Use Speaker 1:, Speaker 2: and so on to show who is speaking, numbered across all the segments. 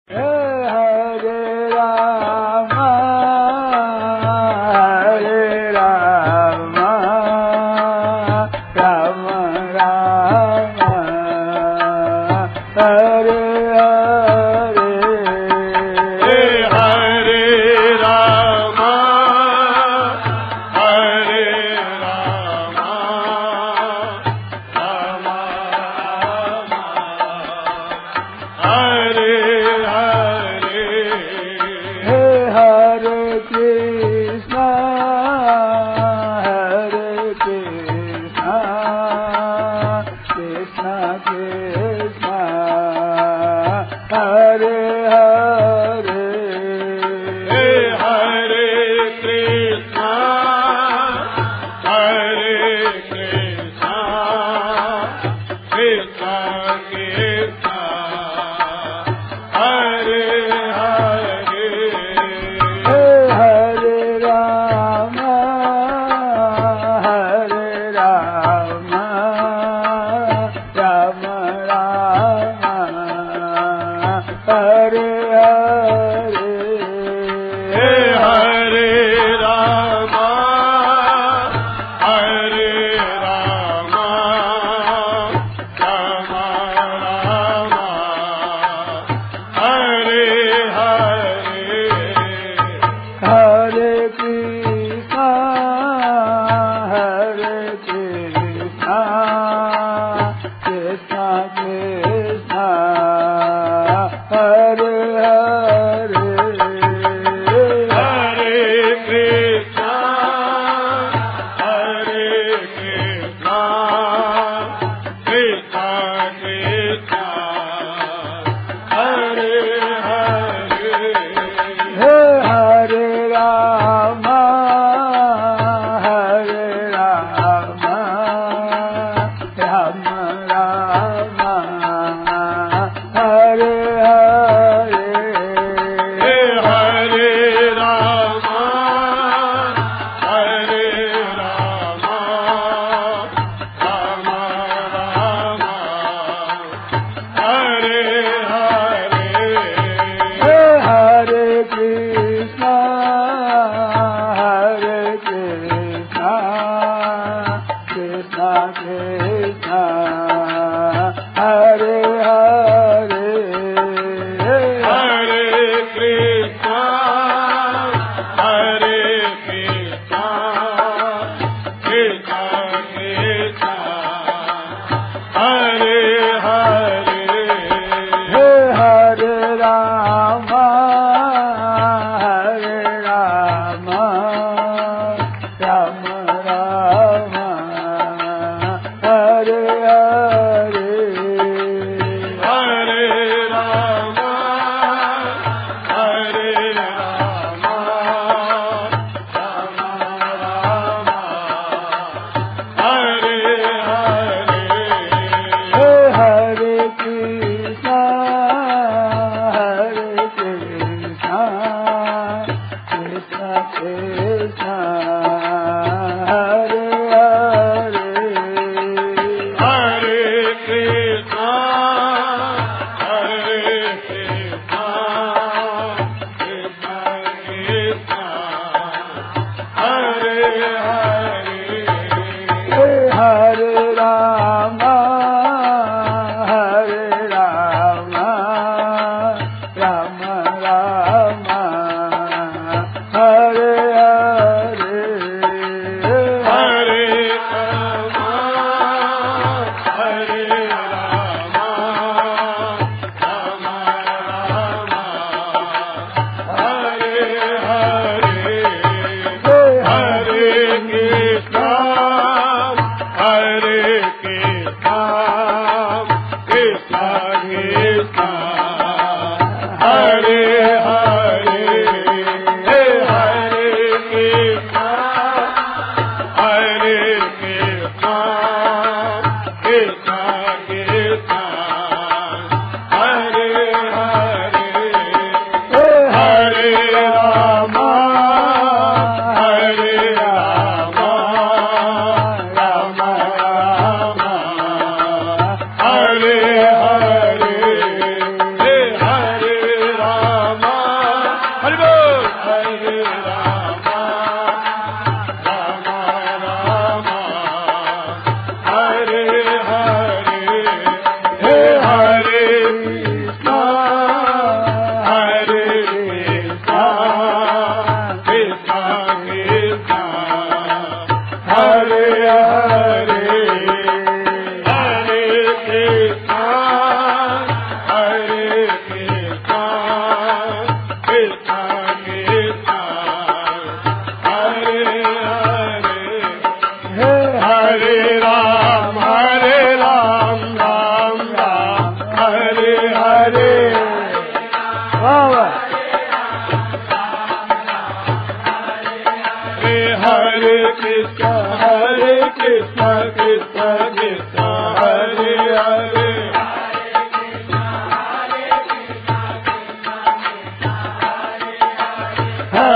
Speaker 1: Hare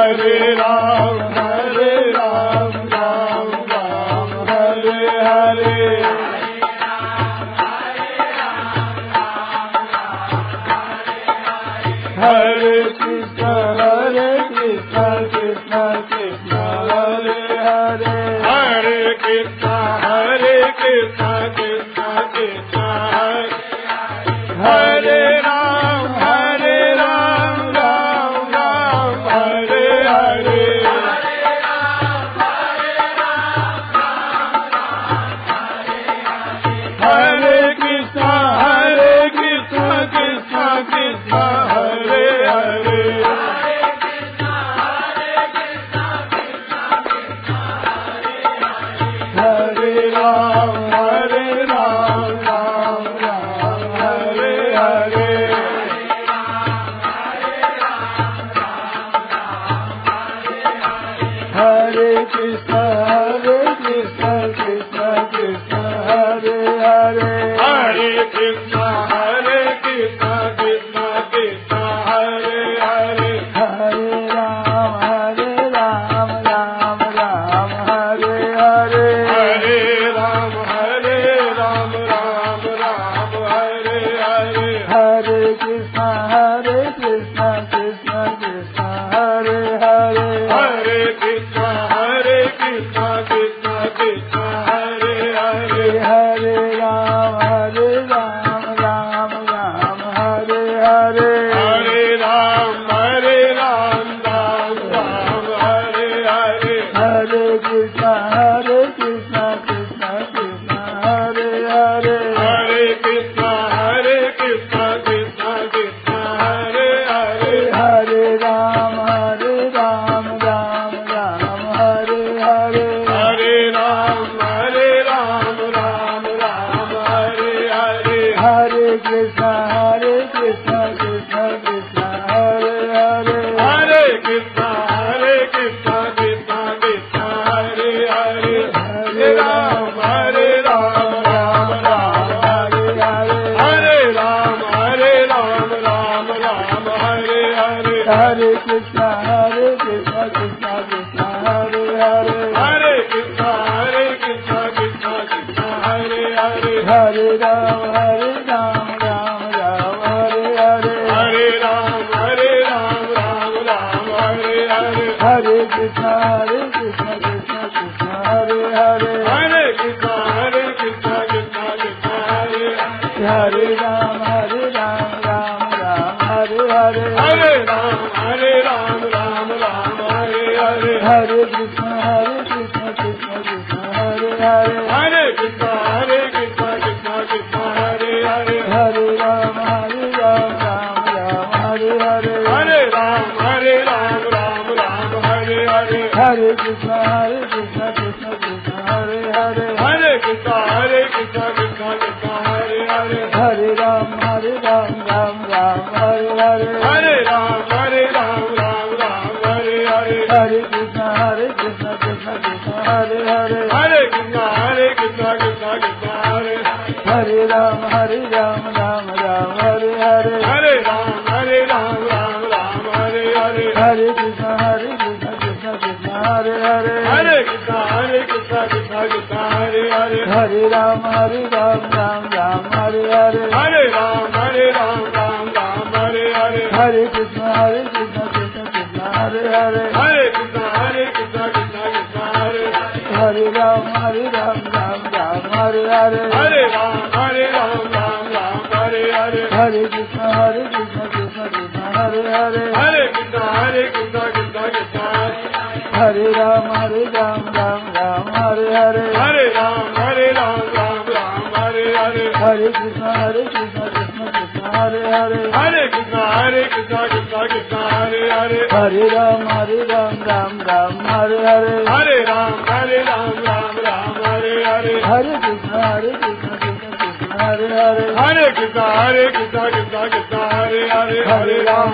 Speaker 1: हरे राम राम राम हरे हरे हरे कृष्ण कृष्ण कृष्ण हरे हरे हरे कृष्ण कृष्ण कृष्ण हरे राम राम राम हरे हरे हरे कृष्ण कृष्ण कृष्ण हरे हरे हरे राम राम राम हरे हरे हरे कृष्ण कृष्ण कृष्ण हरे हरे हरे कृष्ण कृष्ण कृष्ण हरे हरे हरे राम राम राम हरे हरे हरे राम राम राम हरे हरे हरे कृष्ण कृष्ण कृष्ण हरे हरे हरे कृष्ण कृष्ण कृष्ण हरे हरे हरे राम राम हरे हरे हरे राम राम हरे हरे हरे कृष्ण कृष्ण कृष्ण हरे हरे हरे कृष्ण कृष्ण कृष्ण हरे हरे हरे राम राम हरे हरे हरे राम राम हरे हरे हरे कृष्ण कृष्ण कृष्ण हरे हरे हरे कृष्ण कृष्ण कृष्ण हरे हरे हरे राम राम हरे हरे हरे राम राम हरे हरे हरे कृष्ण कृष्ण कृष्ण हरे हरे हरे कृष्ण कृष्ण कृष्ण हरे हरे हरे राम राम हरे हरे हरे राम राम हरे हरे हरे कृष्ण कृष्ण कृष्ण हरे हरे हरे कृष्ण कृष्ण कृष्ण हरे हरे राम राम हरे हरे हरे राम राम हरे हरे हरे कृष्ण कृष्ण कृष्ण हरे हरे हरे कृष्ण कृष्ण कृष्ण हरे हरे हरे राम राम हरे हरे हरे राम राम हरे हरे हरे कृष्ण कृष्ण कृष्ण हरे हरे हरे कृष्ण कृष्ण कृष्ण हरे हरे हरे राम राम हरे हरे हरे राम राम हरे हरे हरे कृष्ण कृष्ण कृष्ण हरे हरे हरे कृष्ण कृष्ण कृष्ण हरे हरे राम राम हरे हरे हरे राम राम हरे हरे हरे कृष्ण कृष्ण कृष्ण हरे हरे हरे कृष्ण कृष्ण कृष्ण हरे हरे हरे राम राम हरे हरे हरे राम राम हरे हरे हरे कृष्ण कृष्ण कृष्ण हरे हरे हरे कृष्ण कृष्ण कृष्ण हरे हरे राम राम हरे हरे हरे राम राम हरे हरे हरे कृष्ण कृष्ण कृष्ण हरे हरे हरे कृष्ण कृष्ण कृष्ण हरे Ram Ram Hare Hare Hare Ram Ram Hare Hare Hare Krishna Krishna Krishna Hare Hare Hare Krishna Krishna Krishna Hare Hare Hare Ram Ram Hare Hare Hare Ram Ram Hare Hare Hare Krishna Krishna Krishna Hare Hare Hare Krishna Krishna Krishna Hare Hare Hare Ram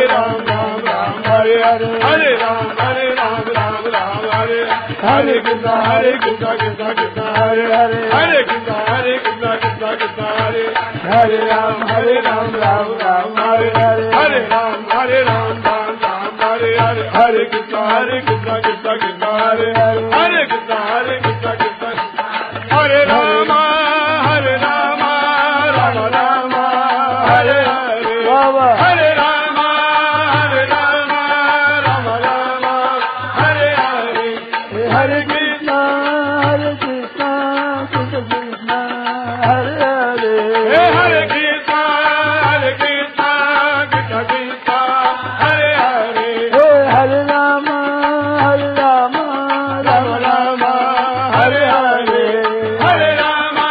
Speaker 1: Ram Hare Hare Hare Ram Ram Hare Hare Krishna Krishna Krishna Hare Hare Hare Krishna Krishna Krishna Hare Hare Ram Ram Hare Hare Hare Ram Ram Hare Hare Hare Krishna Krishna Krishna Hare Hare Hare Krishna Krishna Hare Rama Rama Rama Hare Hare Hare Rama Rama Rama Hare Hare Hare Krishna Krishna Krishna Hare Hare Hare Krishna Krishna Krishna Hare Hare Hare Rama Rama Rama Hare Hare Hare Rama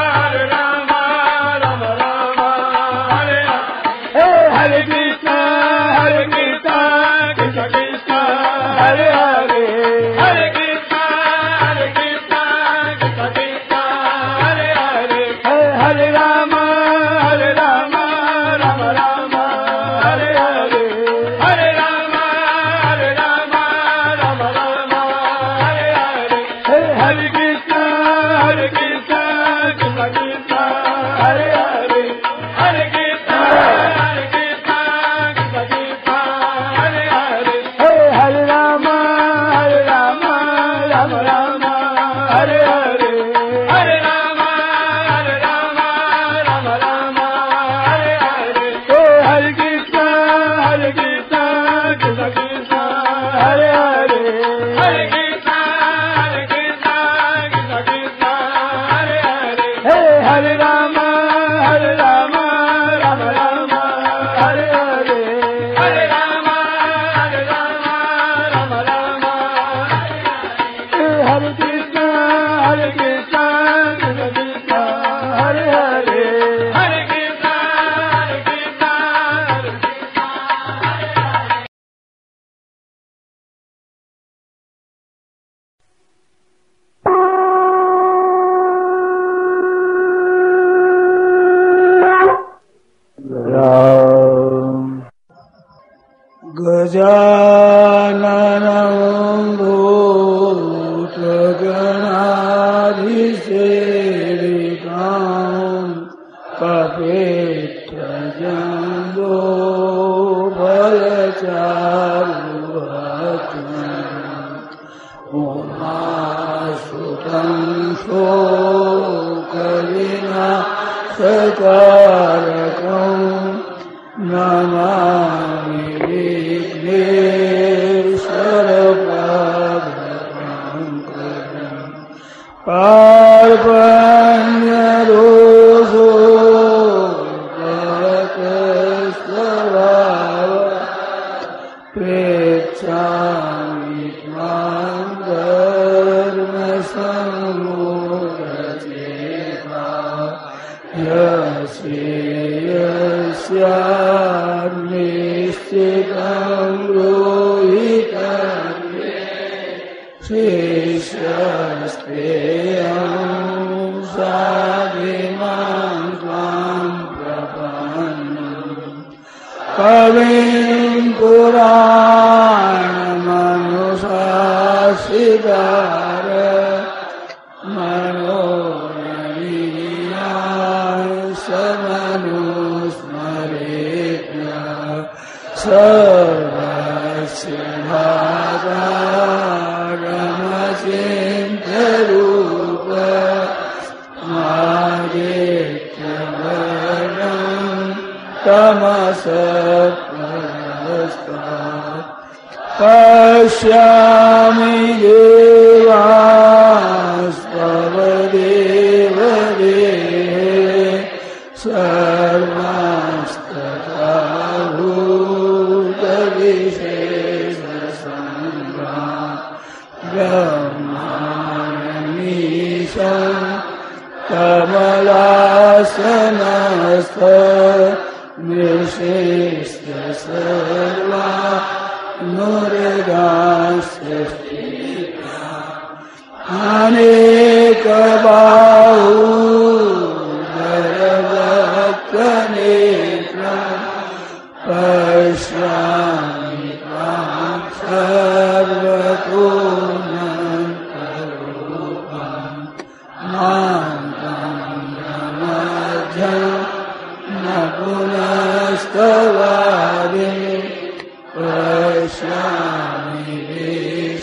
Speaker 1: Rama Rama Hare Hare Hare Krishna Krishna Krishna Hare Hare Hare Krishna Krishna Krishna Hare Hare Hare Rama Rama Rama Hare Hare Hare Rama Rama Rama Hare Hare Hare Krishna Krishna Krishna Hare Hare Hare Krishna Krishna Krishna Hare Hare Hare Rama Rama Rama Hare Hare Hare Rama Rama Rama Hare Hare Hare Krishna Krishna Krishna Hare Hare Hare Krishna Krishna Krishna Hare Hare Hare Rama Rama Rama Hare Hare Hare Rama Rama Hare Krishna Krishna Krishna Hare Hare Hare Krishna
Speaker 2: गजाननं भूतगणाधिसेवितां कपित्थजम्बो फलचारुभक्षणम् उमासुतं शोकविनाशकारकम् Namami विघ्नेश्वरपादपङ्कजम् पार्वण्यदोषो गतस्वभाव प्रेक्षामि त्वां धर्मसम्मूढचेता यस्यान्निश्चितं रोहितं शिष्यस्तेऽहं साधिमां त्वां प्रपन्नम् कविं पुराणमनुशासितार मनोरवीयान् समनुस्मरेत्य सर्वस्य भागारमचिन्त्यरूप मादित्यवर्णं तमसः पश्यामि देवास्तव देवदेहे सर्वांस्तथा भूतविशेषसङ्गा ब्रह्माणमीशं कमलासनस्थ निशिष्य सर्वा मुरगास्तिष्ठा अनेकबाहुधरवक्त्रनेत्रं पश्यामि त्वां सर्वतोऽनन्तरूपं नान्तं मध्यं न पुनस्तवादिं पश्यामि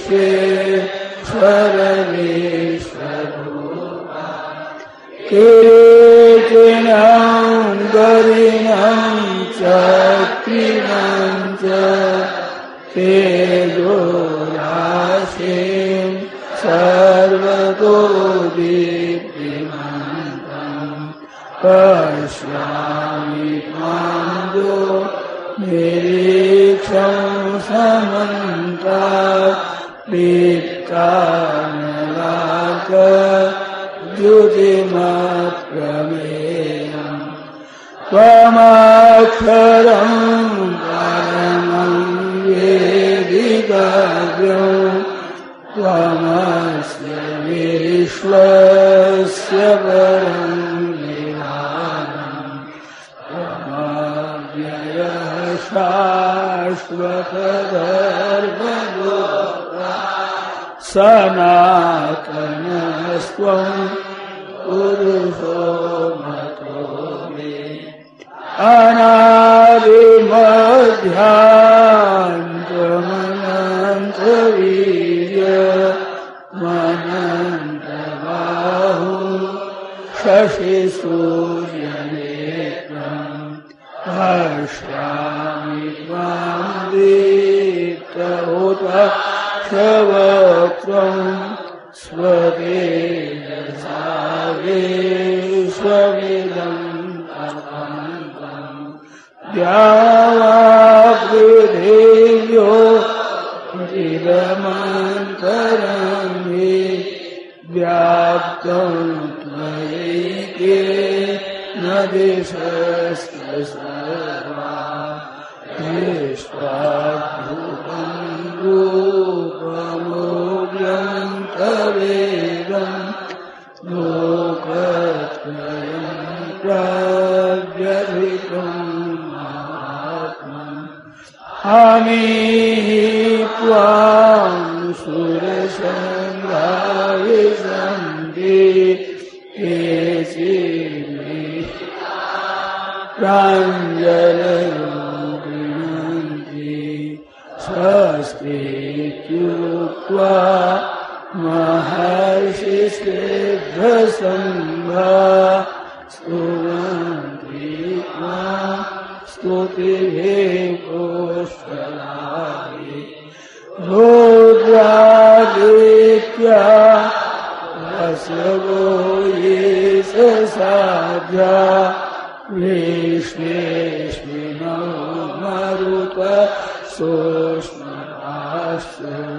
Speaker 2: विश्वेश्वरविश्वरूपा किरीटिनं गरिणं चक्रिणं च तेजोराशिं सर्वतो दीप्तिमन्तं पश्यामि त्वां निरीक्षं समन्तात् दीप्तानलाकद्युतिमप्रमेयम् त्वमक्षरं परमं वेदितव्यम् त्वमस्य विश्वस्य परं निधानम् त्वमव्ययः शाश्वतधर्मगोप्ता सनातनस्त्वं पुरुषो मतो मे अनादिमध्यान्तमनन्तवीर्यमनन्तबाहु शशिसूर्यनेत्रम् पश्यामि त्वां दीप्तहुतक्षवक्त्रं स्वतेजसा विश्वमिदं द्यावापृथिव्यो चिदमन्तरं हि व्याप्तं त्वयैकेन दिशश्च सर्वा दृष्ट्वाद्भुतं रूपमोग्रं तवेदं लोकत्रयं प्रव्यथितम् अमीहि त्वां सुरसङ्घाविशन्ति केचिन्मे प्राञ्जलयो गृह्णन्ति स्वस्तीत्युक्त्वा महर्षिसिद्धसङ्घा स्तुवन्ति त्वां स्तुतिभिः पुष्कलानि रुद्रादित्या वसवो ये ससाध्या विश्वेश्विनो मरुत सोष्मराश्च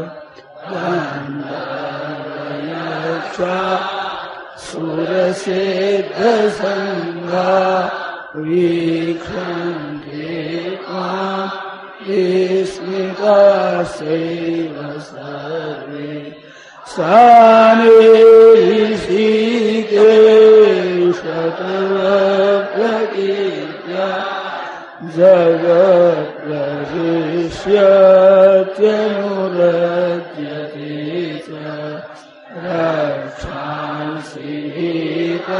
Speaker 2: गन्धर्वयक्षा सुरसिद्धसङ्घा वीक्षन्ते त्वां विस्मिताश्चैव सर्वे सानिऋषिकेशतवप्रकीर्त्या जगत्प्रविश्यत्यनुरज्यते च रक्षांसि भीता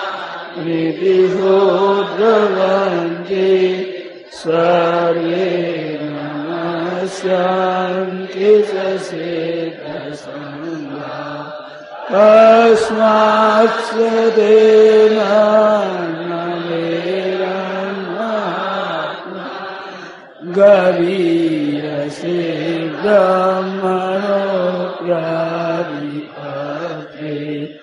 Speaker 2: प्रीतिशोद्रवन्ति सर्वे नमस्यान्ति च सिद्धसङ्घा कस्माच्च तेन न मेरन्मात्मा गरीयसे ब्रह्मणोऽप्यादिपत्रे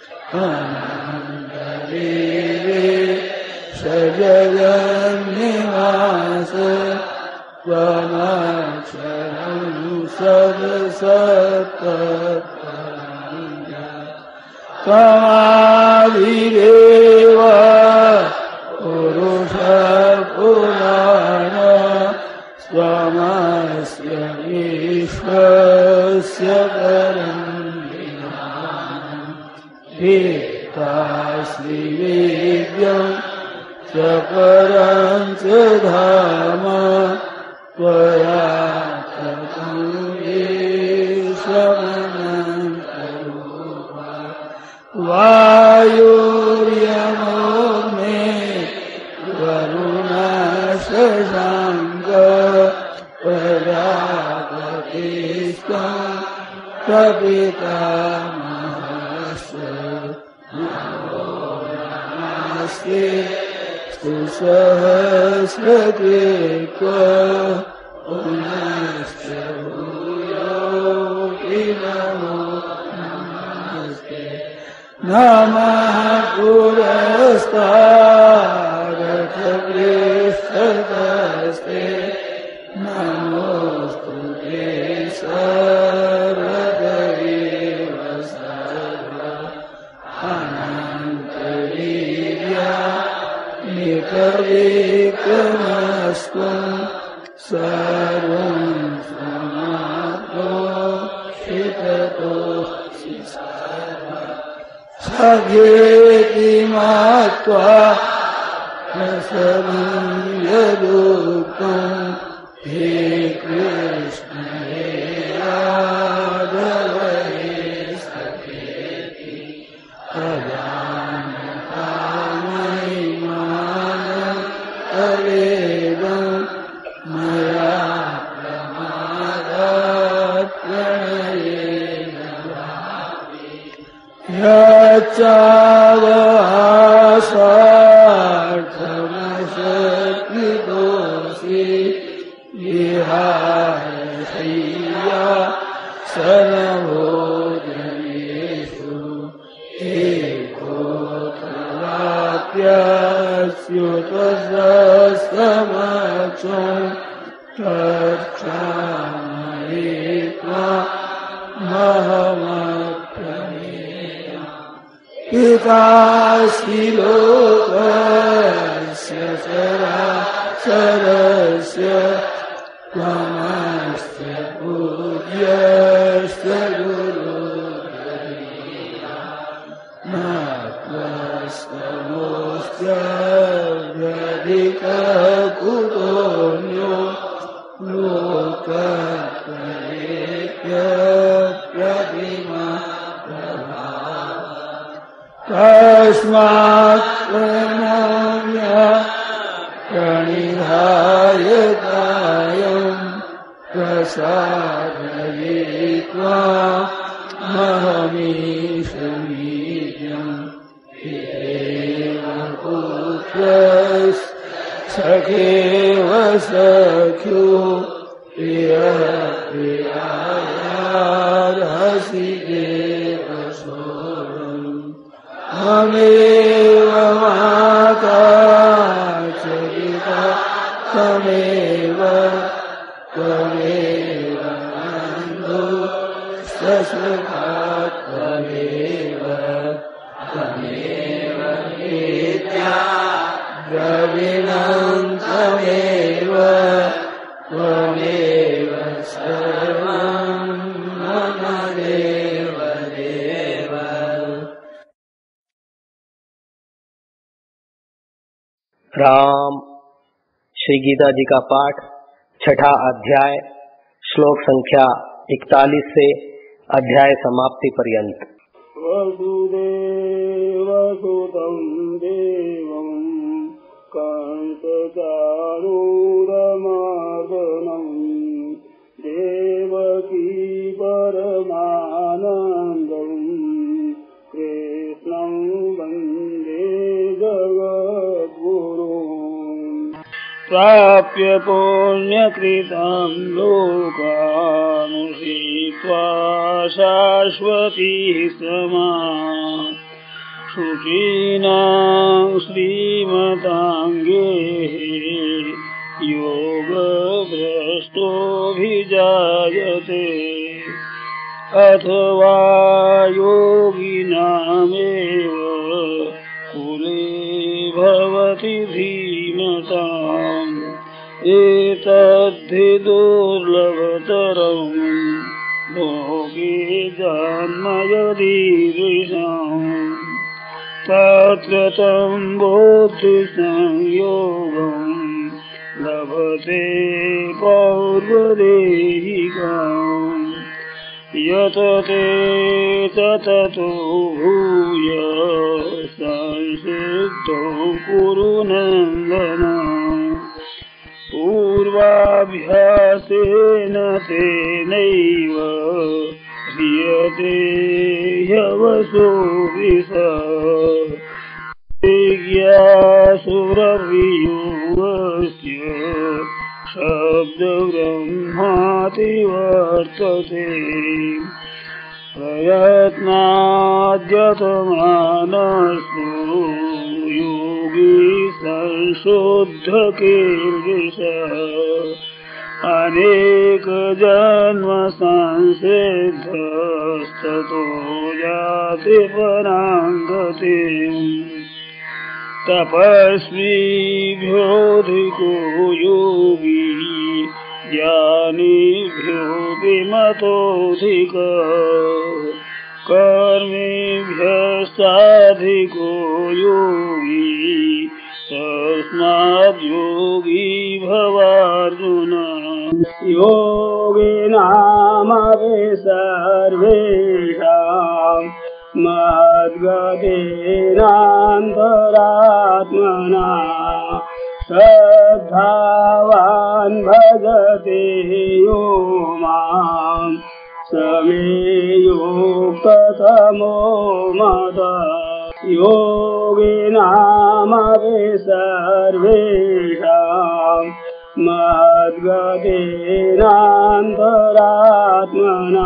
Speaker 2: जगन्निवास त्वमक्षरं सदसत्तत्परं त्वमादिदेव पुरुषपुराण त्वमस्य विश्वस्य परं वेत्तासि वेद्यम् च परं च धाम त्वया ततं ईशमनन्तरूपा वायुर्यमोऽग्ने वरुणशशाङ्क प्रजापतिस्त्वं प्रपितामहस्य नमो नमस्ते सहस्रकृत्वा पुनश्च भूयोऽपि नमो नमस्ते नमः पुरस्तादथ पृष्ठतस्ते नमोऽस्तु ते सर्वदेव सर्व अनन्तवीर्या निकविक्रमस्त्वं सर्वं समाप्तोषिततोऽसि सखेति मत्वा रसनं यदुक्तं हे कृष्ण हे यादव हे सखेति अजानता महिमानं तवेदं मया प्रमादात् प्रणयेन यच्चावहासार्थमशक्तिदोषि विहारशय्या सर्वभोजनेषु एकोऽथवाप्यस्युतसमक्षं तत्क्षामये त्वामहमप्रमेय पितासि लोकस्य चराचरस्य त्वमस्य पूज्यस्य गुरुर्गरीया न त्वस्तमोऽस्त्यधिकः कुतोऽन्यो लोकत्रयेऽप्यप्रतिमा तस्मात् प्रणम्य प्रणिधाय कायं प्रसादये त्वामहमीशमीड्यं पितेव पुत्रस्सखेव सख्यो प्रियः प्रियायार्हसि देव सोऽहम् त्वमेव माता च पिता त्वमेव बन्धु सखा त्वमेव विद्या द्रविणं त्वमेव सर्वं मम देव देव।
Speaker 3: राम श्री गीता जी का पाठ छठा अध्याय श्लोक संख्या 41 से अध्याय समाप्ति पर्यंत।
Speaker 1: वसुदेवसुतं देवं कंसचारूरमर्दनं देवकी परमानन्दं कृष्णं वन्दे जगद्गुरुम्। प्राप्य पुण्यकृतं लोकानुषित्वा शाश्वती समा शुचीनां श्रीमताङ्गे योगभ्रष्टोऽभिजायते अथवा योगिनामेव कुले भवति धीमताम् एतद्धि दुर्लभतरं लोके जन्म यदीदृशम् तत्र तं बोधिसंयोगं लभते पौर्वदेहिकाम् यत ते ततो भूय संसिद्धो कुरु नन्दन पूर्वाभ्यासेन तेनैव ह्रियते ह्यवसो विज्ञासुरवियुवस्य शब्दब्रह्माति वर्तते प्रयत्नाद्यतमानस्तु योगी संशोद्धकीर्षः अनेक जन्म संसिद्धस्ततो याति परां गतिम् तपस्विभ्योऽधिको योगी ज्ञानिभ्योऽपि मतोऽधिकः कर्मिभ्यस्ताधिको योगी तस्माद् योगी भवार्जुन योगिनामपि सर्वेषां मद्गतेनान्तरात्मना श्रद्धावान् भजते यो मां स मे युक्ततमो मतः योगिनामपि सर्वेषां मद्गतेनान्तरात्मना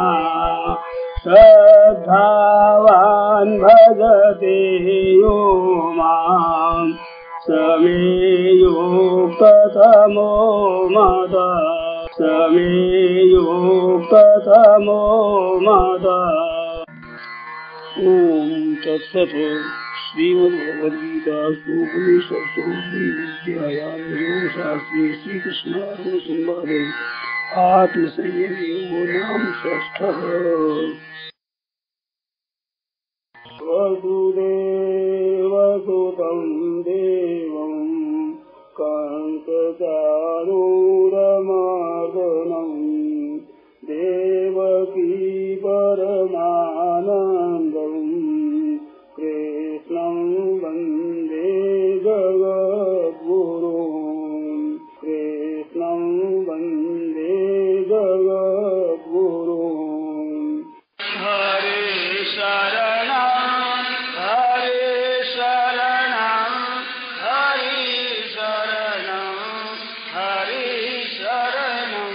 Speaker 1: श्रद्धावान् भजते यो मां स मे युक्ततमो मतः स मे युक्ततमो मतः। ओम तत्सत्। श्रीमद्भगवद्गीतासु उपनिषत्सु विद्यायां योगशास्त्रे श्रीकृष्णार्जुन संवादे आत्मसंयम योगो नाम षष्ठः। वसुदेवसुतं देवं कंसचाणूरमर्दनं देवकी परमानन्दं कृष्णं वन्दे जगद्गुरुं कृष्णं वन्दे जगद्गुरुं। हरे शरणं हरे शरणं हरे शरणं हरे शरणं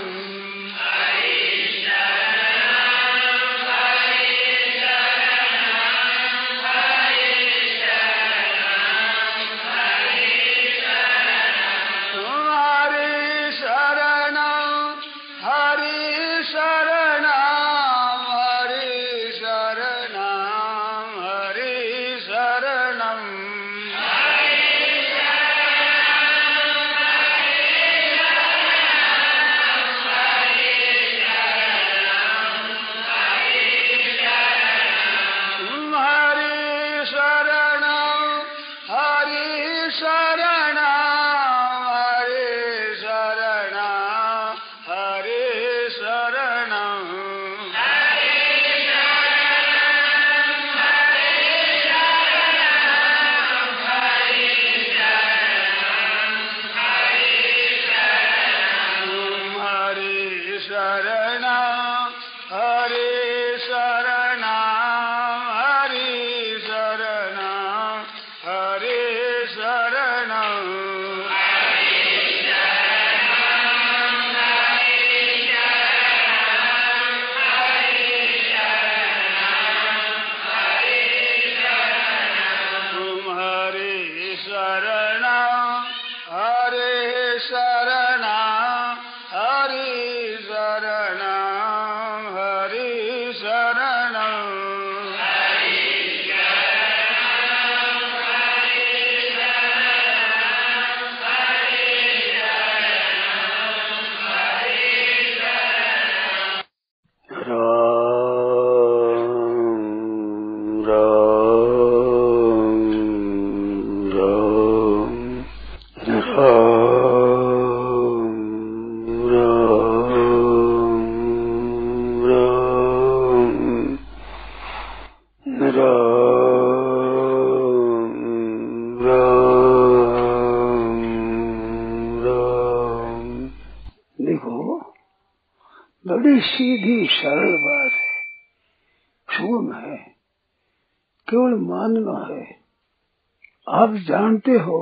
Speaker 4: बड़ी सीधी सरल बात है।
Speaker 1: शून्य है, केवल मानना है। आप जानते हो,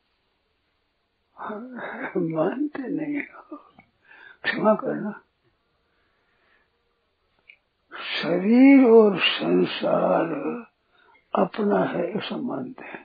Speaker 1: मानते नहीं हो, क्षमा करना। शरीर और संसार अपना है ऐसा मानते हैं।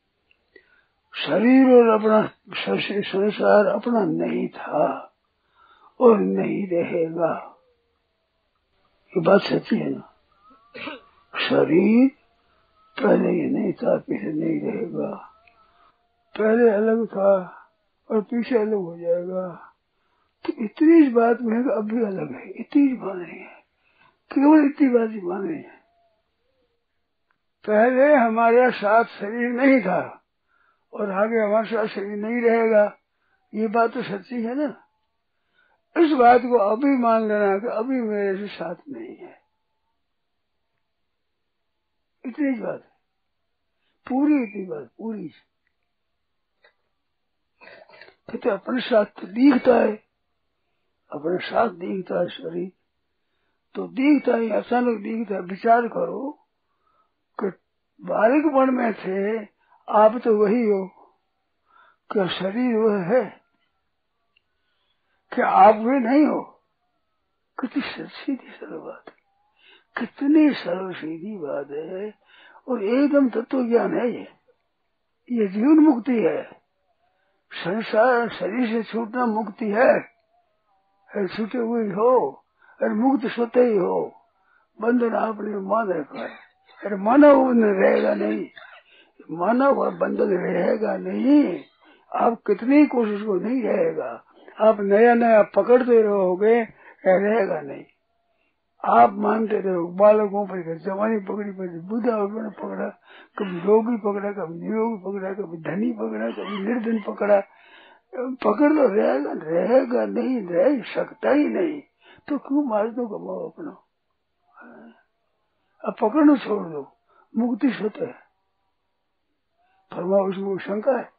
Speaker 1: शरीर और अपना संसार अपना नहीं था और नहीं रहेगा। ये बात सच्ची है ना? शरीर पहले ये नहीं था, पीछे नहीं रहेगा। पहले अलग था और पीछे अलग हो जाएगा। तो इतनी इस बात में है कि अब भी अलग है, इतनी बात नहीं है, केवल इतनी बात ही मान रही है। पहले हमारा साथ शरीर नहीं था और आगे हमारे साथ शरीर नहीं रहेगा। ये बात तो सच्ची है ना? इस बात को अभी मान लेना कि अभी मेरे से साथ नहीं है, इतनी बात है, पूरी इतनी बात पूरी। तो अपने साथ तो दिखता है, अपने साथ दिखता है शरीर, तो दिखता है, अचानक दिखता है। विचार करो कि बालकपन में थे आप तो वही हो, क्या शरीर वह है? क्या आप वे नहीं हो? कितनी सीधी सरल बात है, कितनी सरल सीधी बात है और एकदम तत्व ज्ञान है। ये जीवन मुक्ति है। संसार शरीर से छूटना मुक्ति है। छूटे हुए हो और मुक्त स्वतः ही हो। बंधन आपने मान रखा है। अरे माना बंधन रहेगा नहीं, माना हुआ बंधन रहेगा नहीं। आप कितनी कोशिश को नहीं रहेगा। आप नया नया पकड़ते रहोगे, रहेगा नहीं। आप मानते रहो बालकों पर जवानी पकड़ी, पर बुढ़ा पकड़ा, कभी रोगी पकड़ा, कभी निरोगी पकड़ा, कभी धनी पकड़ा, कभी निर्धन पकड़ा। पकड़ तो रहेगा नहीं, रह सकता ही नहीं। तो क्यों मार दो कमाओ अपना? अब पकड़ना छोड़ दो, मुक्ति स्वतः है। फरमा उसमें शंका है?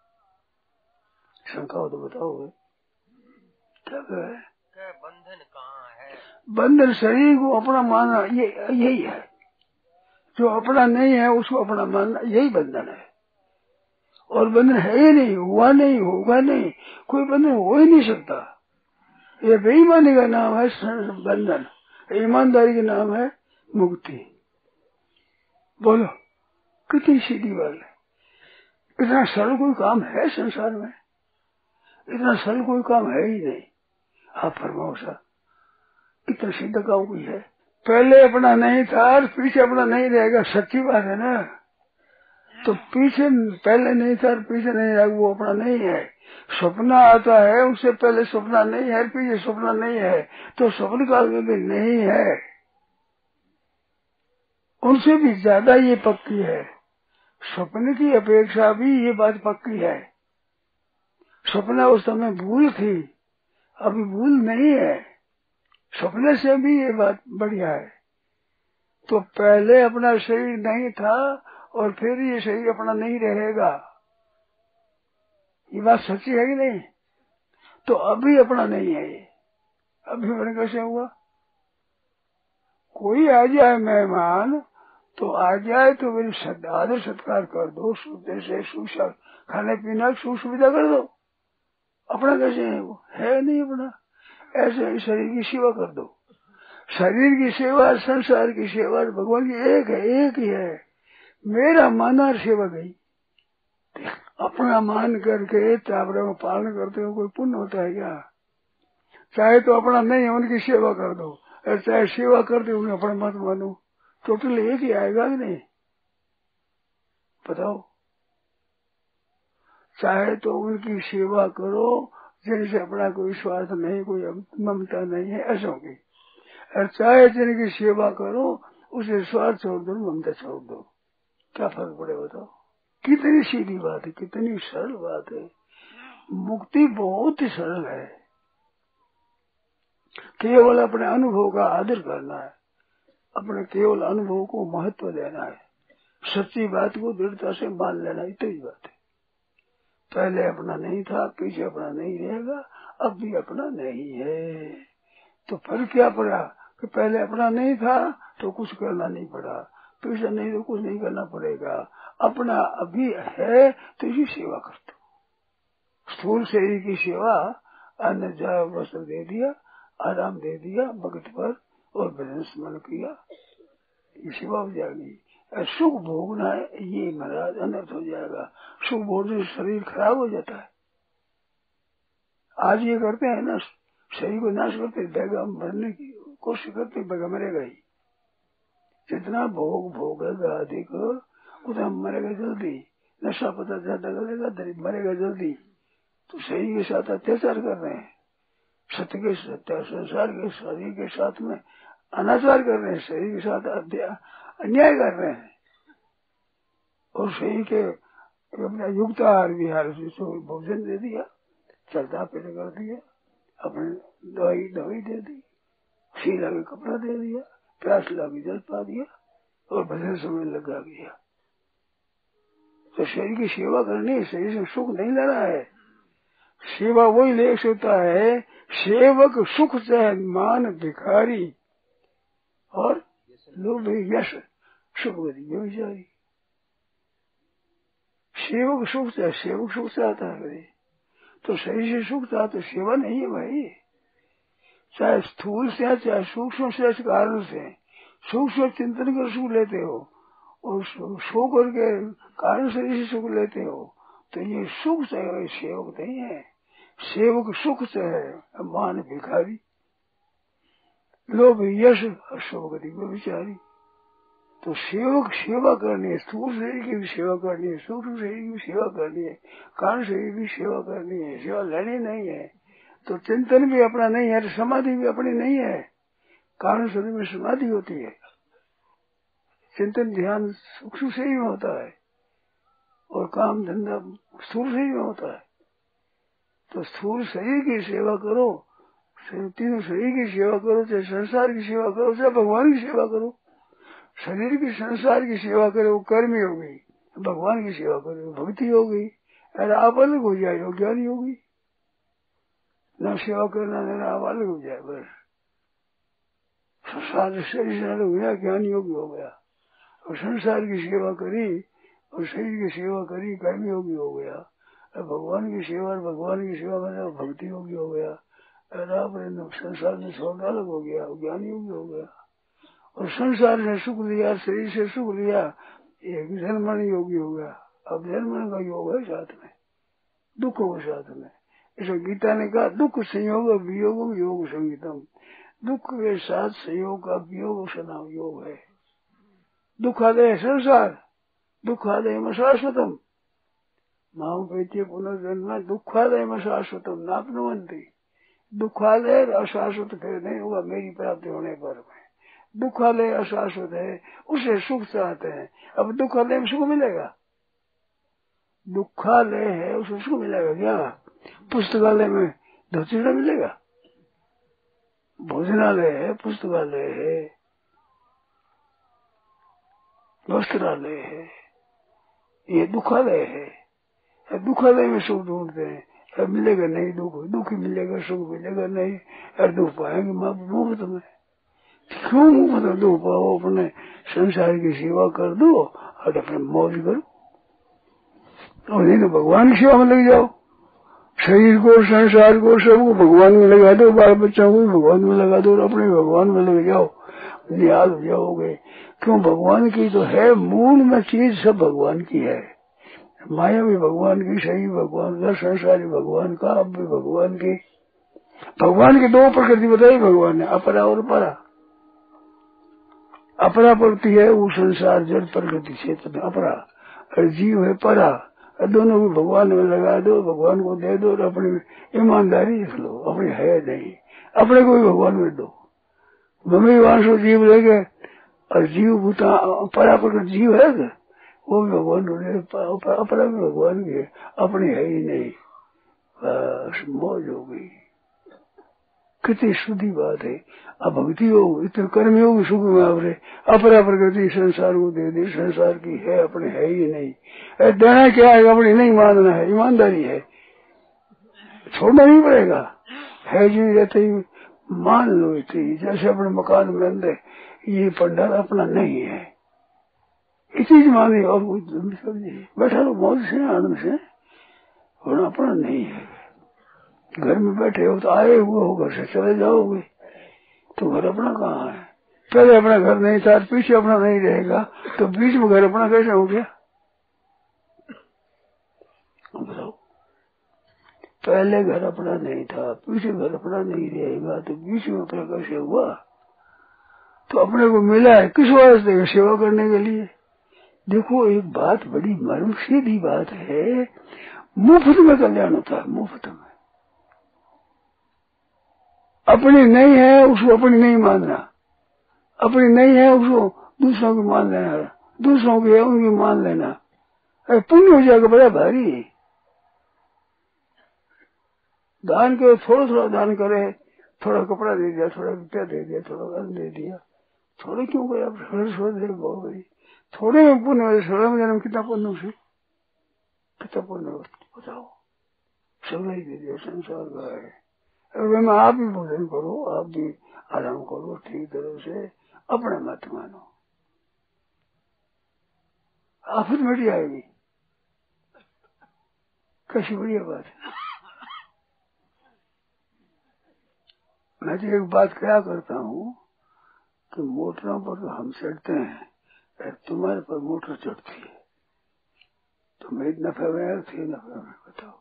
Speaker 1: शंका हो तो बताओ क्या है?
Speaker 3: बंधन कहाँ है?
Speaker 1: बंधन शरीर को अपना मानना, ये यही है। जो अपना नहीं है उसको अपना मानना, यही बंधन है। और बंधन है ही नहीं, हुआ नहीं, होगा नहीं, कोई बंधन हो ही नहीं सकता। ये बेईमानी का नाम है बंधन, ईमानदारी का नाम है मुक्ति। बोलो कितनी सीधी बात है। इतना सरल कोई काम है संसार में? इतना सरल कोई काम है ही नहीं। आप फरमाओ सा, इतना सीधा काम कोई है? पहले अपना नहीं था और पीछे अपना नहीं रहेगा, सच्ची बात है ना? तो पीछे पहले नहीं था और पीछे नहीं रहेगा, वो अपना नहीं है। सपना आता है, उससे पहले सपना नहीं है, पीछे सपना नहीं है, तो स्वप्न काल में भी नहीं है। उनसे भी ज्यादा ये पक्की है। स्वप्न की अपेक्षा भी ये बात पक्की है। सपना उस समय भूल थी, अभी भूल नहीं है। सपने से भी ये बात बढ़िया है। तो पहले अपना शरीर नहीं था और फिर ये शरीर अपना नहीं रहेगा। ये बात सच्ची है कि नहीं? तो अभी अपना नहीं है ये। अभी मैंने कैसे हुआ? कोई आ जाए मेहमान तो आ जाए तो मेरी आदर सत्कार कर दो, जैसे सुविधा खाने पीना सुविधा कर दो। अपना कैसे है? वो है नहीं अपना। ऐसे शरीर की सेवा कर दो। शरीर की सेवा, संसार की सेवा, भगवान की एक है, एक ही है। मेरा माना सेवा गई। अपना मान करके चावड़े में पालन करते हो कोई पुण्य होता है क्या? चाहे तो अपना नहीं है उनकी सेवा कर दो, चाहे सेवा करते उन्हें अपना मत मानो, टोटल एक ही आएगा कि नहीं? बताओ। चाहे तो उनकी सेवा करो जिनसे अपना कोई स्वार्थ नहीं, कोई ममता नहीं है, ऐसा होगी। और चाहे जिनकी सेवा करो उसे स्वार्थ छोड़ दो, ममता छोड़ दो, क्या फर्क पड़े बताओ? कितनी सीधी बात है, कितनी सरल बात है। मुक्ति बहुत ही सरल है। केवल अपने अनुभव का आदर करना है, अपने केवल अनुभव को महत्व देना है, सच्ची बात को दृढ़ता से मान लेना, इतनी बात है। पहले अपना नहीं था, पीछे अपना नहीं रहेगा, अब भी अपना नहीं है। तो फिर क्या पड़ा? कि पहले अपना नहीं था तो कुछ करना नहीं पड़ा, पीछे नहीं तो कुछ नहीं करना पड़ेगा, अपना अभी है तो इसी सेवा कर दो। स्थूल शरीर की सेवा, अन्न जल वस्त्र दे दिया, आराम दे दिया भगत पर और भजन स्मरण किया, ये सेवा हो जाएगी। सुख भोगना है ये महाराज अनर्थ हो जाएगा। सुख भोगने से शरीर खराब हो जाता है। आज ये करते हैं ना, शरीर को नाश करते, बेगा मरने की कोशिश करते, बेगा मरेगा ही। जितना भोग भोगेगा अधिक उतना मरेगा जल्दी। नशा पता ज्यादा करेगा मरेगा जल्दी। तो शरीर के साथ अत्याचार कर रहे हैं, सत्य के संसार के शरीर के साथ में अनाचार कर रहे हैं, शरीर के साथ अन्याय कर रहे हैं। और शरीर के अपना युक्त आहार विहार से भोजन दे दिया, चलता पेट कर दिया, अपने दवाई दे दी, सीला के कपड़ा दे दिया, प्यास लगी जल पा दिया और भजन समय लगा गया। तो शरीर की सेवा करनी है, शरीर से सुख नहीं लेना है। सेवा वही ले सकता है सेवक सुख चाहे मान भिखारी और लोभ यश सुख व्यभिचारी। सेवक सुख चाहे, सेवक सुख चाहता है तो शरीर से सुख चाहता तो सेवा नहीं है भाई। चाहे स्थूल से चाहे सूक्ष्म से कारण से सूक्ष्म चिंतन कर सुख लेते हो और सो करके कारण शरीर से सुख लेते हो, तो ये सुख चाहे सेवक नहीं है। सेवक सुख चाहे मान भिखारी, लोभ यश अशोक व्यभिचारी। तो सेवक सेवा करनी है, स्थूल शरीर की भी सेवा करनी है, सूक्ष्म शरीर की भी सेवा करनी है, कारण शरीर की सेवा करनी है, सेवा लेनी नहीं है। तो चिंतन भी अपना नहीं है, समाधि भी अपनी नहीं है। कारण शरीर में समाधि होती है, चिंतन ध्यान सूक्ष्म शरीर में होता है और काम धंधा स्थूल शरीर में होता है। तो स्थूल शरीर की सेवा करो, तीनों शरीर की सेवा करो, चाहे संसार की सेवा करो, चाहे भगवान की सेवा करो। शरीर की संसार की सेवा करे वो कर्मी हो गई, भगवान की सेवा करे वो भक्ति हो गई। अरे आप अलग हो जाए वो ज्ञानी होगी। न सेवा करना न आप अलग हो जाए, बस संसार शरीर से अलग हो गया, ज्ञानी योगी हो गया। और संसार की सेवा करी और शरीर की सेवा करी, कर्मी योगी हो गया। भगवान की सेवा और भगवान की सेवा में भक्ति योगी हो गया। आपने संसार में छोड़ अलग हो गया, ज्ञानी योगी हो गया। और संसार से सुख लिया, शरीर से सुख लिया, एक जन्मन योगी हो गया। अब जन्मन का योग है साथ में, दुख के साथ में। इसे गीता ने कहा दुख संयोग वियोग योग संगीतम। दुख के साथ संयोग का वियोग सना योग है। दुखादय संसार दुखादय शाश्वतम माम कहते पुनर्जन्म दुखादय शाश्वतम नापनवंती। दुखालय अशाश्वत फिर नहीं होगा मेरी प्राप्ति होने पर। दुखालय अशाश्वत है, उसे सुख चाहते हैं। अब दुखालय में सुख मिलेगा, दुखालय है उसे सुख मिलेगा क्या? पुस्तकालय में धोती न मिलेगा, भोजनालय है, पुस्तकालय है, वस्त्रालय है, ये दुखालय है। दुखालय में सुख ढूंढते हैं, अब मिलेगा नहीं, दुख मिलेगा, सुख मिलेगा नहीं। और दुख पाएंगे मुफ्त में, क्यों मुफ्त में दुख पाओ? अपने संसार की सेवा कर दो और अपने मौज करो, और नहीं तो भगवान की सेवा में लग जाओ। शरीर को, संसार को, सबको भगवान में लगा दो, बाल बच्चों को भी भगवान में लगा दो और अपने भगवान में लग जाओ, निहाल हो जाओगे। क्यों? भगवान की तो है, मूल में चीज सब भगवान की है। माया भी भगवान की, शरीर भगवान का, संसार भी भगवान का, अब भी भगवान की। भगवान की दो प्रकृति बताई भगवान ने, अपरा और परा। अपरा प्रकृति है वो संसार जड़ प्रकृति क्षेत्र में अपरा, और जीव है परा। दोनों भी भगवान में लगा दो, भगवान को दे दो और अपनी ईमानदारी रख लो। अपनी है नहीं, अपने को भी भगवान में दो। मम्मी वांसो जीव ले गए और जीव भूता परा प्रकृति जीव है, वो भी भगवान, अपना भी भगवान की है, अपनी है ही नहीं। बस मौज हो गई। कितनी शुद्धि बात है। अब भक्ति हो, इतने कर्म योग सुख में आपने अपरा प्रकृति संसार को दे दी, संसार की है, अपने है ही नहीं। देना क्या है? अपनी नहीं मानना है, ईमानदारी है, छोड़ना नहीं पड़ेगा। है जी रहते ही मान लो इतनी, जैसे अपने मकान में अंदर ये पंडाल अपना नहीं है, ये चीज माने और कोई समझे, बैठा लो मौज से आनंद से, और अपना नहीं है। घर में बैठे हो तो आए हुए हो, घर से चले जाओगे तो घर अपना कहाँ है? पहले अपना घर नहीं था, पीछे अपना नहीं रहेगा, तो बीच में घर अपना कैसे हो गया? बताओ, पहले घर अपना नहीं था, पीछे घर अपना नहीं रहेगा, तो बीच में अपना कैसे हुआ? तो अपने को मिला है किस वास्ते? सेवा करने के लिए। देखो, एक बात बड़ी मर्म सीधी बात है, मुफ्त में कल्याण होता है, मुफ्त में। अपनी नहीं है उसको अपनी नहीं मानना, अपनी नहीं है उसको दूसरों की मान लेना, दूसरों की है उनकी मान लेना, अरे पुण्य हो जाएगा बड़ा भारी। दान के थोड़ा थोड़ा दान करे, थोड़ा कपड़ा दे दिया, थोड़ा रुपया दे दिया, थोड़ा अन्न दे दिया, थोड़े क्यों गए आप? बहुत बड़ी थोड़े में पुण्य हो, थोड़े में जन्म कितना पुण्य से, कितना पुण्य बताओ? सब ही दे दिया, संसार का है। में आप भी भोजन करो, आप भी आराम करो ठीक तरह से, अपने मत मानो, आफत मिट जाएगी। कैसी बढ़िया बात है। मैं तो एक बात क्या करता हूँ कि मोटरों पर तो हम चढ़ते हैं, तुम्हारे पर मोटर चढ़ती है, तुम्हें नफे में थे, नफे में बताओ।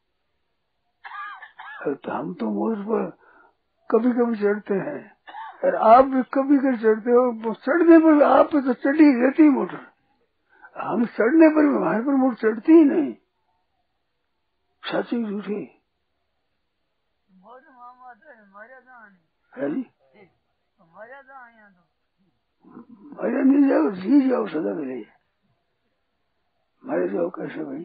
Speaker 1: तो हम तो मोटर पर कभी कभी चढ़ते हैं, और आप भी कभी कभी चढ़ते हो, चढ़ने पर आप तो चढ़ी रहती मोटर, हम चढ़ने पर हमारे पर मोटर चढ़ती ही नहीं। सच्ची झूठी है जी, मजा नहीं जाओ, जी जाओ सदा के लिए, मरे जाओ कैसे भाई?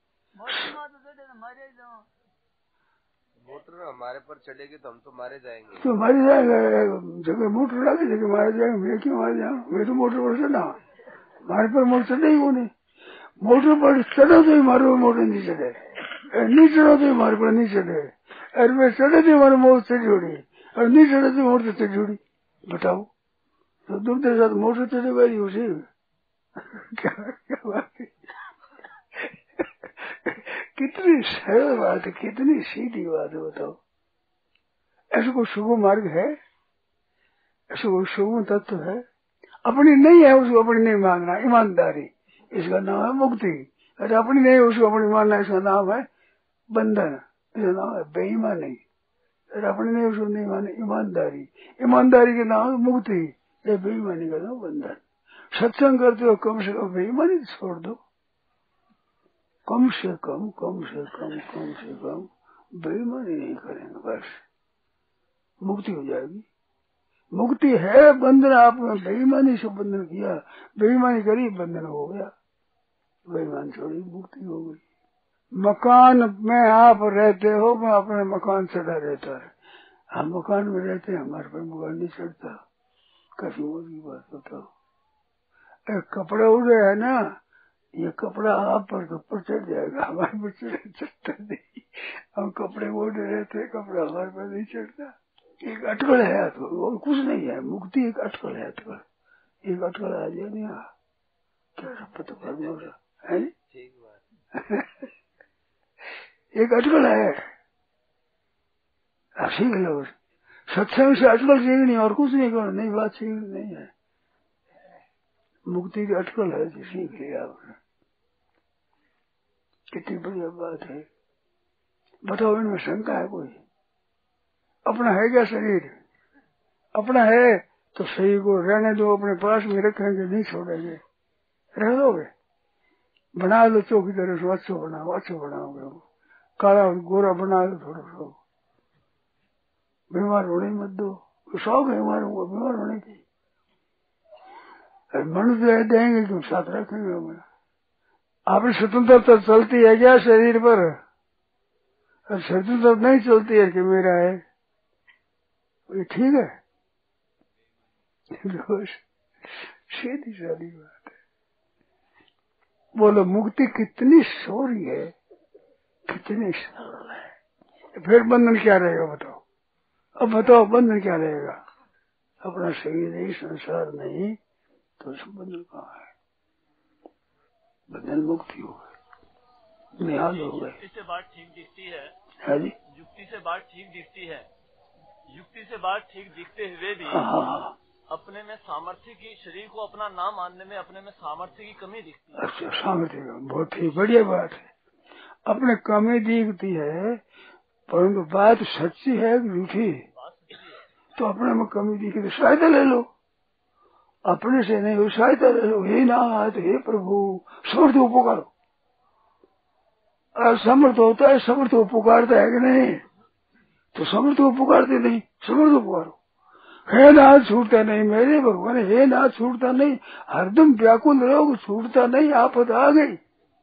Speaker 3: मोटर हमारे पर चढ़ेगी तो हम तो मारे जाएंगे।
Speaker 1: तो मारे जाएगा, जगह मोटर डाले जगह मारे जाएंगे, मैं क्यों मारे जाऊँ? मैं तो मोटर पर चढ़ा, हमारे पर मोटर चढ़े ही नहीं। मोटर पर चढ़ो तो हमारे पर मोटर नहीं चढ़े, नहीं चढ़ो तो हमारे पर नहीं चढ़े, और मैं चढ़े तो हमारे मोटर से जुड़ी, और नहीं चढ़े तो मोटर से जुड़ी। बताओ, तो दूसरे साथ मोटर चढ़े वाली उसे क्या बात है? कितनी सरल बात है, कितनी सीधी बात है, बताओ। ऐसा कोई शुभ मार्ग है? ऐसा कोई शुभ तत्व है? अपनी नहीं है उसको अपनी नहीं मानना, ईमानदारी, इसका नाम है मुक्ति। अरे अपनी नहीं है उसको अपनी मानना, इसका नाम है बंधन, इसका नाम है बेईमानी। अरे अपनी नहीं उसको नहीं माने, ईमानदारी, ईमानदारी के नाम है मुक्ति, ये बेईमानी का नाम बंधन। सत्संग करते हो कम से कम बेईमानी छोड़ दो, कम से कम बेईमानी नहीं करेंगे, बस मुक्ति हो जाएगी। मुक्ति है बंधन, आपने बेईमानी से बंधन किया, बेईमानी करी बंधन हो गया, बेईमान छोड़ी मुक्ति हो गई। मकान में आप रहते हो, मैं अपने मकान चढ़ा रहता है, हम मकान में रहते हैं, हमारे पर मकान नहीं चढ़ता, कैसी की बात बताओ। एक कपड़े उड़े है ना, ये कपड़ा आप पर तो ऊपर चढ़ जाएगा, हमारे पर चढ़ता नहीं, हम कपड़े ओढ़े रहते हैं, कपड़ा हमारे पर नहीं चढ़ता। एक अटकल है तो और कुछ नहीं है, मुक्ति एक अटकल है, अटकल एक अटकल आ जाए नहीं, क्या पता है एक अटकल है, सीख लो, सत्संग से अटकल सीखनी और कुछ नहीं करना, नई बात सीखनी नहीं है, मुक्ति की अटकल है जो सीख लिया आपने, कितनी बढ़िया बात है। बताओ, इनमें शंका है कोई? अपना है क्या शरीर? अपना है तो शरीर को रहने दो, अपने पास में रखेंगे, नहीं छोड़ेंगे, रह दोगे, बना लो चौकी तरह से, अच्छो बनाओगे, काला गोरा बना दो थोड़ा सा, बीमार होने मत दो, शौक है हमारे को बीमार होने की, मन दे देंगे क्यों, साथ रखेंगे हमें। आपकी स्वतंत्रता चलती है क्या शरीर पर? स्वतंत्रता नहीं चलती है कि मेरा है, ये ठीक है, सीधी सादी बात है। बोलो, मुक्ति कितनी सोरी है, कितनी सरल है, फिर बंधन क्या रहेगा बताओ? अब बताओ बंधन क्या रहेगा? अपना शरीर नहीं, संसार नहीं, तो बंधन कहाँ है? बंधन मुक्ति हो गए, निहाल हो गए।
Speaker 4: युक्ति से बात ठीक दिखती है।
Speaker 1: हाँ जी,
Speaker 4: युक्ति से बात ठीक दिखती है। युक्ति से बात ठीक दिखते हुए भी
Speaker 1: हाँ,
Speaker 4: अपने में सामर्थ्य की, शरीर को अपना नाम मानने में अपने में सामर्थ्य की कमी दिखती है।
Speaker 1: अच्छा, सामर्थ्य का बहुत ही बढ़िया बात है। अपने कमी दिखती है, परंतु बात सच्ची है कि झूठी? तो अपने में कमी दिखी तो सहायता ले लो, अपने से नहीं हो सहायता ले लो। हे नाथ, हे प्रभु, समर्थ को पुकारो। असमर्थ होता है, समर्थ को पुकारता है कि नहीं? तो समर्थ को पुकारते नहीं, समर्थ को पुकारो। हे नाथ, छूटता नहीं मेरे भगवान, हे नाथ, छूटता नहीं। हरदम व्याकुल रहो, छूटता नहीं, आफत आ गई,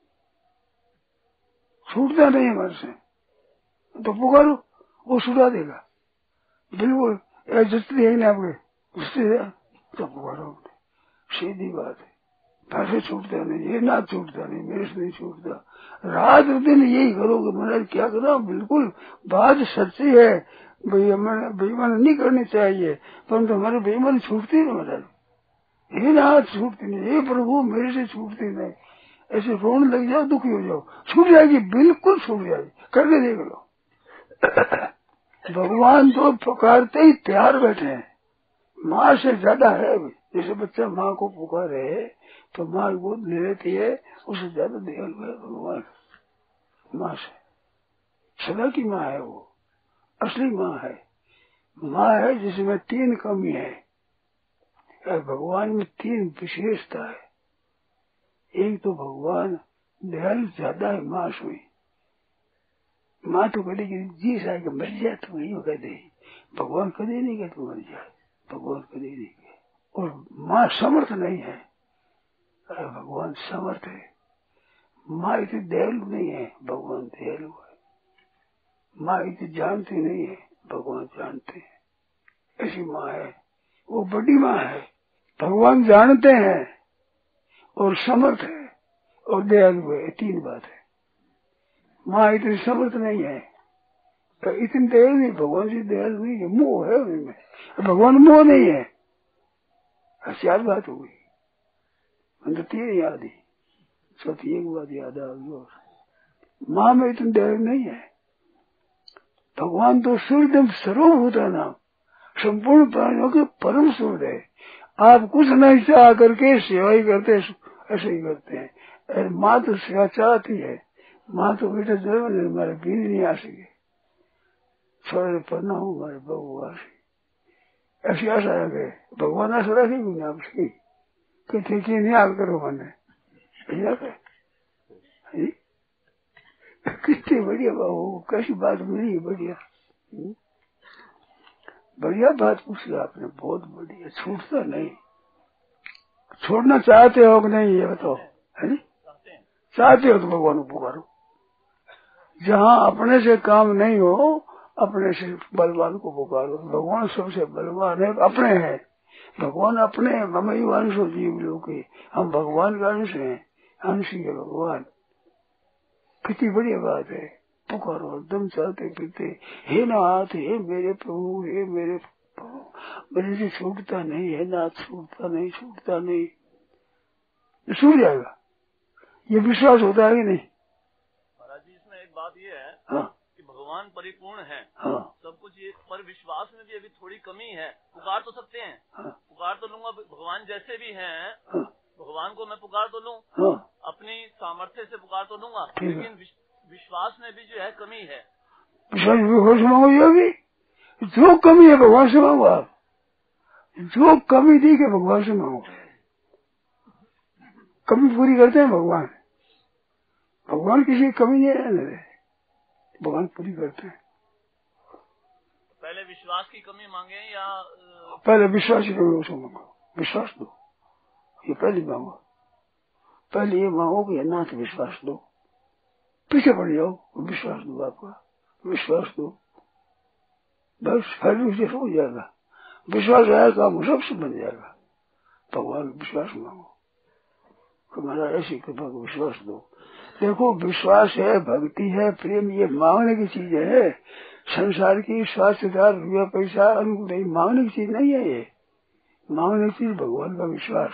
Speaker 1: छूटता नहीं हमारे से, तो पुकारो, वो छुड़ा देगा बिल्कुल। जस्ती है ना आपके उससे, तो पुकारो। सीधी बात है, पैसे छूटता नहीं, ये ना छूटता नहीं, मेरे से नहीं छूटता। रात दिन यही करोगे महाराज, क्या करो? बिल्कुल बात सच्ची है। बेईमान नहीं करनी चाहिए, परंतु हमारे बेईमान छूटती नहीं महाराज। ये ना छूटती नहीं, ये प्रभु मेरे से छूटती नहीं। ऐसे रोने लग जाओ, दुखी हो जाओ, छूट जाएगी, बिल्कुल छूट जाएगी, करके देख लो। भगवान तो पुकारते ही तैयार बैठे हैं, माँ से ज्यादा है। जैसे बच्चा माँ को पुकारे तो माँ गोद ले लेती है, उससे ज्यादा दयालु है भगवान। माँ से सदा की माँ है, वो असली माँ है। माँ है जिसमें 3 कमी है, भगवान में 3 विशेषता है। एक तो भगवान दयालु ज्यादा है माँ से। माँ तो कभी जी सा कि मर जाए तो वही कहते, भगवान कभी नहीं कहते मर जाए, भगवान कभी नहीं कहे। और माँ समर्थ नहीं है, अरे भगवान समर्थ है। माँ इतनी दयालु नहीं है, भगवान दयालु है। माँ इतनी जानती नहीं है, भगवान जानते हैं। ऐसी माँ है, वो बड़ी माँ है। भगवान जानते हैं और समर्थ है और दयालु है, 3 बात है। माँ इतनी समर्थ नहीं है, तो इतनी दयालु नहीं, भगवान से दयालु नहीं है, मोह है उनमें। भगवान मोह नहीं है, 4 बात हो गई। मतलब 3 याद ही, चौथी एक बात याद आ गई। माँ में इतनी दयालु नहीं है। भगवान तो सूर्यदम सर्वभूता नाम, संपूर्ण प्राणियों के परम सूर्य है। आप कुछ नहीं चाह करके सेवा ही करते, ऐसे ही करते हैं। माँ तो सेवा चाहती है। माँ तो बेटा जरूर हमारे बीज नहीं आ सके, छोड़े पढ़ना हो हमारे बबू आ सके, ऐसी आशा रखे। भगवान आशा रखेगी आपकी कि नहीं आग करो मैंने कितनी बढ़िया बाबू, कैसी बात मिली, बढ़िया बढ़िया बात पूछी आपने, बहुत बढ़िया। छूटता नहीं, छोड़ना चाहते हो कि नहीं ये बताओ, है? चाहते हो तो भगवान को पुकारो। जहाँ अपने से काम नहीं हो, अपने से बलवान को पुकारो। भगवान सबसे बलवान है, अपने हैं भगवान, अपने हम ही अंश हो जीव लोग के, हम भगवान का अंश है, अंश ही है भगवान। कितनी बढ़िया बात है। पुकारो एकदम चलते फिरते, हे नाथ, हे मेरे प्रभु, हे मेरे प्रभु, मेरे से छूटता नहीं है नाथ, छूटता नहीं, छूटता नहीं, छूट जाएगा। ये विश्वास होता है कि नहीं
Speaker 4: महाराज जी? इसमें एक बात ये है,
Speaker 1: हाँ,
Speaker 4: कि भगवान परिपूर्ण है,
Speaker 1: हाँ,
Speaker 4: सब कुछ, ये पर विश्वास में भी अभी थोड़ी कमी है। पुकार तो सकते हैं,
Speaker 1: हाँ,
Speaker 4: पुकार तो लूंगा, भगवान जैसे भी हैं,
Speaker 1: हाँ,
Speaker 4: भगवान को मैं पुकार तो लूं,
Speaker 1: हाँ,
Speaker 4: अपनी सामर्थ्य से पुकार तो लूंगा,
Speaker 1: ठीक है।
Speaker 4: लेकिन विश्वास में भी जो है कमी है।
Speaker 1: विश्वास भगवान से मांगो। ये भी जो कमी है भगवान से मांगो। आप जो कमी दी के भगवान से मांगो, कमी पूरी करते हैं भगवान। भगवान किसी की कमी नहीं रहने देते, भगवान पूरी करते हैं।
Speaker 4: पहले विश्वास की कमी मांगे या
Speaker 1: पहले विश्वास की कमी उसको मांगो, विश्वास दो, ये पहले मांगो। पहले ये मांगो कि नाथ विश्वास दो, पीछे पड़ जाओ, विश्वास दो, आपका विश्वास दो, बस फिर उसे हो जाएगा। विश्वास आया काम सबसे बन जाएगा। भगवान विश्वास मांगो, तुम्हारा ऐसी कृपा को विश्वास दो। देखो विश्वास है, भक्ति है, प्रेम, ये मांगने की चीज है। संसार की स्वास्थ्यदार रुपया पैसा अनुकूल मांगने की चीज नहीं है। ये मांगने की चीज भगवान का विश्वास,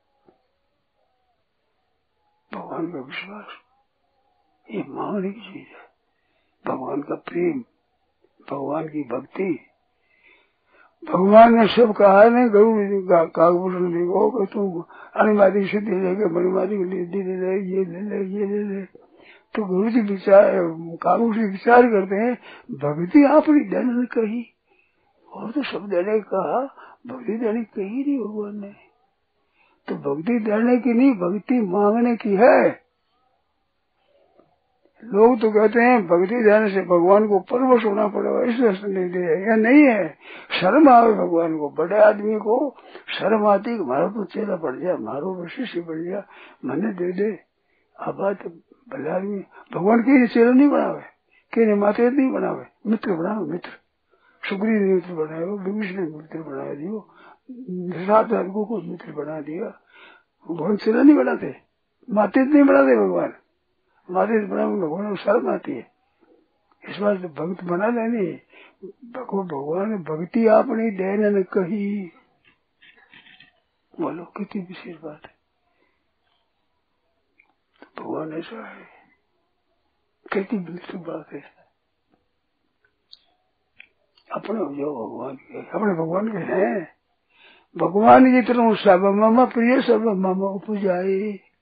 Speaker 1: भगवान का विश्वास ये मांगने की चीज है। भगवान का प्रेम, भगवान की भक्ति। भगवान ने सब कहा है कागभूषण देखो कि तुम अनिवार्य से दे देगा, मणिमारी दे ले, ये ले ले, ये ले ले। तो गुरु जी विचार कागभूषण विचार करते हैं भक्ति आपने देने कही, और तो सब देने कहा, भक्ति देने कही नहीं भगवान ने। तो भक्ति देने की नहीं, भक्ति मांगने की है। लोग तो कहते हैं भक्ति देने से भगवान को परवश होना पड़ेगा, इसलिए नहीं दे। या नहीं है, शर्म आवे भगवान को। बड़े आदमी को शर्म आती है, हमारा तो चेहरा बढ़ जाए, हमारो शिष्य बढ़ जाए, मैंने दे दे। अब बात भले आदमी भगवान के चेहरा नहीं बनावे, के माते नहीं बनावे, मित्र बनावे। मित्र सुग्रीव ने मित्र बनाया, विभीषण ने मित्र बना दियो, दशरथ को मित्र बना दिया। भगवान चेहरा नहीं बनाते, माते नहीं बनाते भगवान। माते बना भगवान को शर्म आती है। इस बात से भक्त बना लेनी। भगवान भक्ति आपने देने ने कही, बोलो कितनी विशेष बात है। तो भगवान ऐसा है, कितनी विशेष बात है। अपने जो भगवान के, अपने भगवान के हैं। भगवान की तरह सब मामा प्रिय सब मामा उपजाए।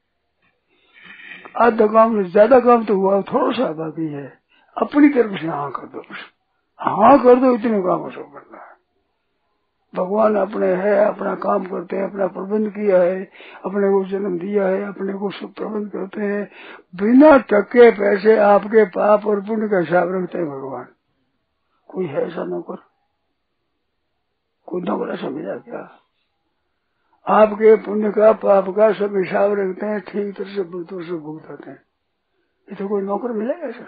Speaker 1: आधा काम से ज्यादा काम तो हुआ, थोड़ा सा बाकी है। अपनी तरफ से हाँ कर दो, हाँ कर दो, इतने काम सब करना है। भगवान अपने है, अपना काम करते हैं, अपना प्रबंध किया है, अपने को जन्म दिया है, अपने को सब प्रबंध करते हैं। बिना टके पैसे आपके पाप और पुण्य का हिसाब रखते हैं भगवान। कोई है ऐसा नौकर? कोई नौकर ऐसा मिला क्या? आपके पुण्य का पाप का सब हिसाब रखते हैं, ठीक तरह से भुगताते हैं। ये तो कोई नौकर मिलेगा ऐसा?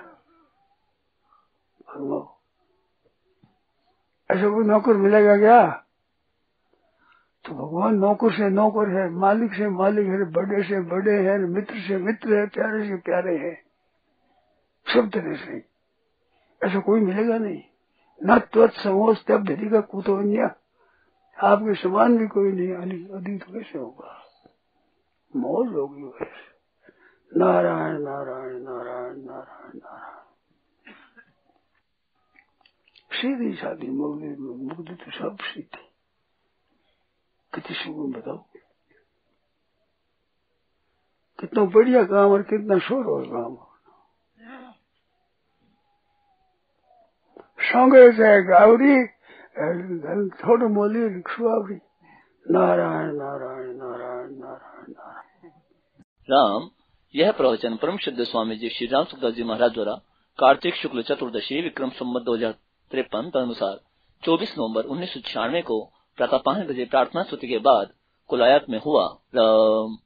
Speaker 1: ऐसा कोई नौकर मिलेगा क्या? तो भगवान नौकर से नौकर है, मालिक से मालिक है, बड़े से बड़े हैं, मित्र से मित्र है, प्यारे से प्यारे हैं, सब तरह से। ऐसा कोई मिलेगा नहीं। न त्वत् समोस तब धरी का कुतोन्या, आपके समान भी कोई नहीं। अधिक तो कैसे होगा? मौज होगी वैसे। नारायण नारायण नारायण नारायण नारायण। सीधी साधी मुक्ति तो सब सीधी। कितनी सुकून बताओ, कितना बढ़िया काम और कितना शोर हो काम। संगे से गावरी थोड़ी मोली सुहावरी। नारायण नारायण नारायण नारायण नारायण।
Speaker 4: राम। यह प्रवचन परम शुद्ध स्वामी जी श्री राम सुखदास जी महाराज द्वारा कार्तिक शुक्ल चतुर्दशी विक्रम संवत 2053 तदनुसार 24 नवंबर 1996 को प्रातः 5 बजे प्रार्थना स्तुति के बाद कोलायत में हुआ। राम।